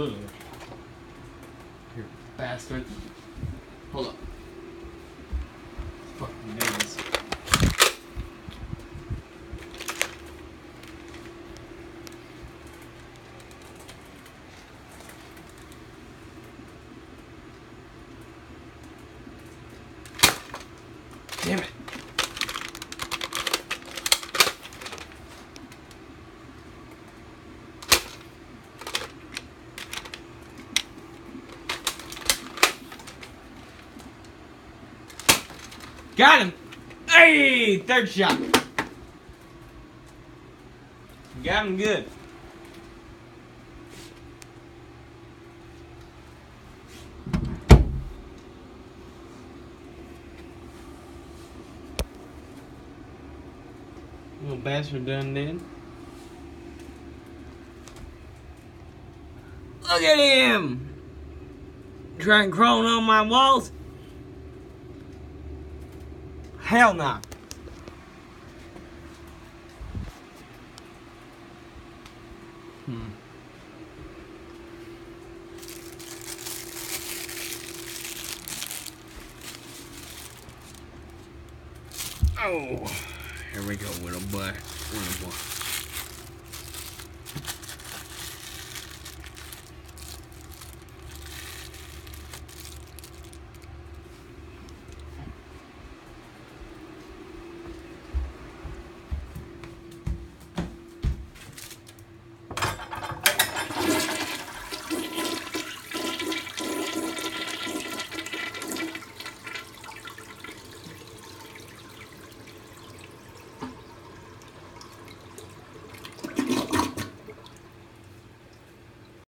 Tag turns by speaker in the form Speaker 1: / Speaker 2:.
Speaker 1: Ugh. You bastard. Hold up. Fucking nails. Damn it. Got him! Hey! Third shot. Got him good. Little bastard done dead. Look at him! Trying crawling on my walls? Hell no. Oh, here we go, little boy. Little boy.